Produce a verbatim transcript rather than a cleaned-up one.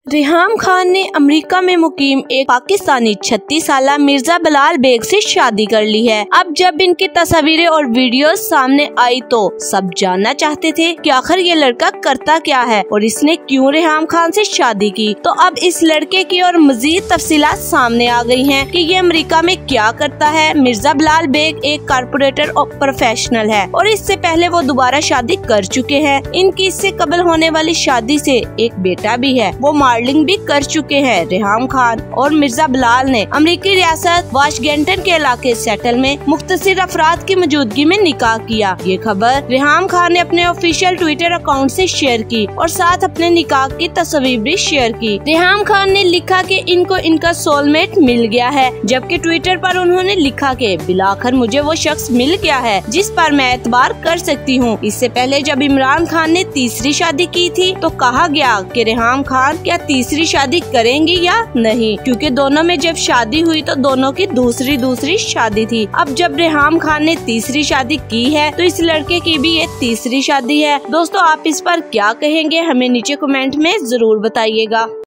रेहाम खान ने अमेरिका में मुकीम एक पाकिस्तानी छत्तीस साला मिर्जा बिलाल बेग से शादी कर ली है। अब जब इनकी तस्वीरें और वीडियोस सामने आई तो सब जानना चाहते थे कि आखिर ये लड़का करता क्या है और इसने क्यों रेहाम खान से शादी की। तो अब इस लड़के की और मजीद तफसीलात सामने आ गई हैं कि ये अमेरिका में क्या करता है। मिर्जा बिलाल बेग एक कारपोरेटर और प्रोफेशनल है और इससे पहले वो दोबारा शादी कर चुके हैं। इनकी इससे कबल होने वाली शादी से एक बेटा भी है। वो मॉडलिंग भी कर चुके हैं। रेहाम खान और मिर्जा बिलाल ने अमेरिकी रियासत वाशिंगटन के इलाके सेटल में मुख्तसर अफराद की मौजूदगी में निकाह किया। ये खबर रेहाम खान ने अपने ऑफिशियल ट्विटर अकाउंट से शेयर की और साथ अपने निकाह की तस्वीर भी शेयर की। रेहाम खान ने लिखा कि इनको इनका सोलमेट मिल गया है, जबकि ट्विटर पर उन्होंने लिखा कि बिलाखिर मुझे वो शख्स मिल गया है जिस पर मैं एतबार कर सकती हूँ। इससे पहले जब इमरान खान ने तीसरी शादी की थी तो कहा गया कि रेहाम खान क्या तीसरी शादी करेंगे या नहीं, क्योंकि दोनों में जब शादी हुई तो दोनों की दूसरी दूसरी शादी थी। अब जब रेहाम खान ने तीसरी शादी की है तो इस लड़के की भी ये तीसरी शादी है। दोस्तों, आप इस पर क्या कहेंगे, हमें नीचे कमेंट में जरूर बताइएगा।